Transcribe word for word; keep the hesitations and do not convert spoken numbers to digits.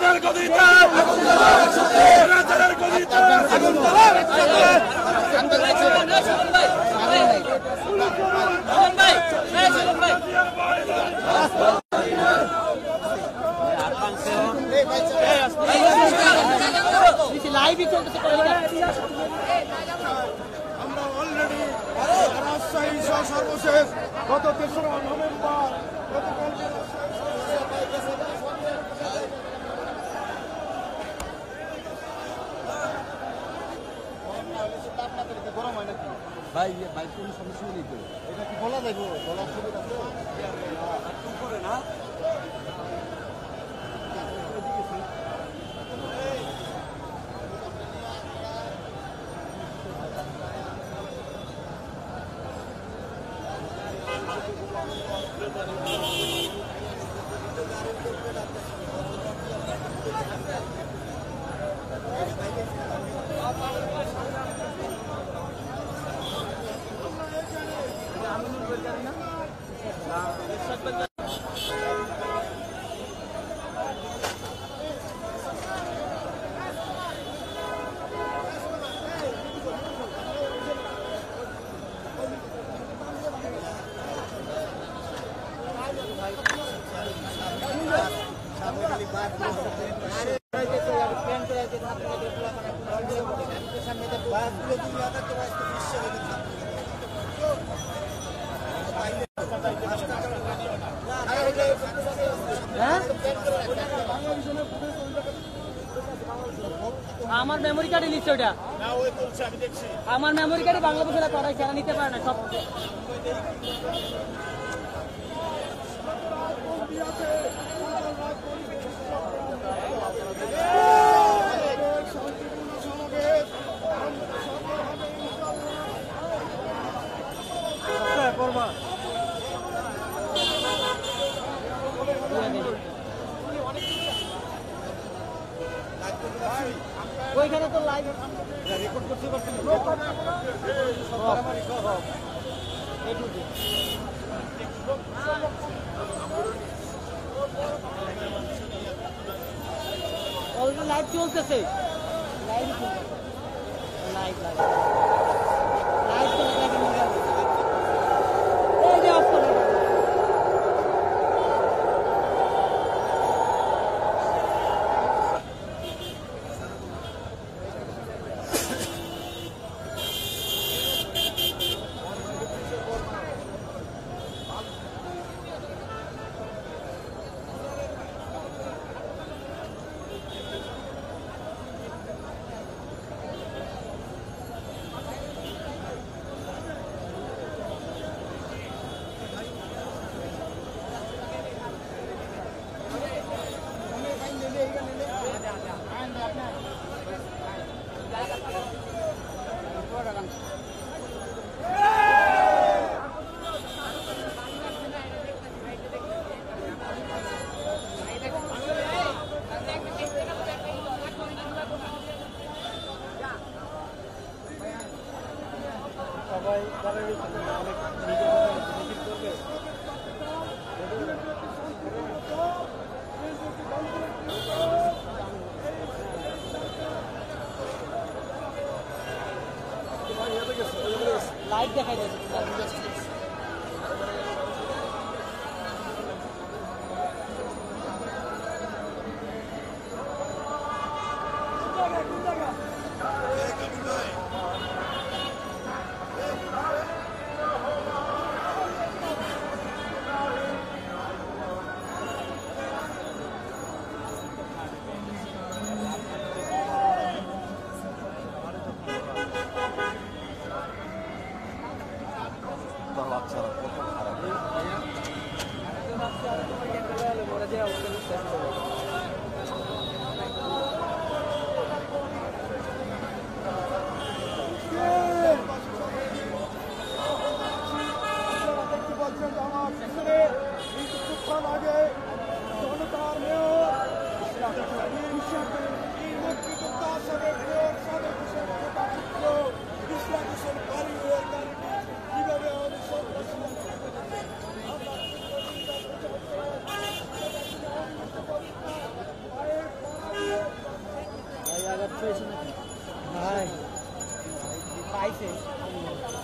স্বৈরাচারের গদিতে স্বৈরাচারের গদিতে আগুন জ্বালা একসাথে লাইভই চলতেছে আমরা অলরেডি রাজশাহী সর্বশেষ গত তেসরা নভেম্বর গতকাল গরম হয় নাকি ভাই ভাই কোনো সমস্যা নেই তো এটা কি বলা যাইব বলার সুবিধা করে না আমার মেমোরি কার্ডে নিচ্ছে ওটা আমার মেমোরি কার্ডে বাংলা ভাষা করাই খেলা নিতে পারে না সব ওইখানে তো লাইভ রেকর্ড করতে পারছি অলরেডি লাইভ চলতেছে লাইভ লাইভ লাইভ লাইভ এই যে অফ করে লাইভ দেখাই যাচ্ছে টাকা পেয়েছে নাকি? ভাই পাইছে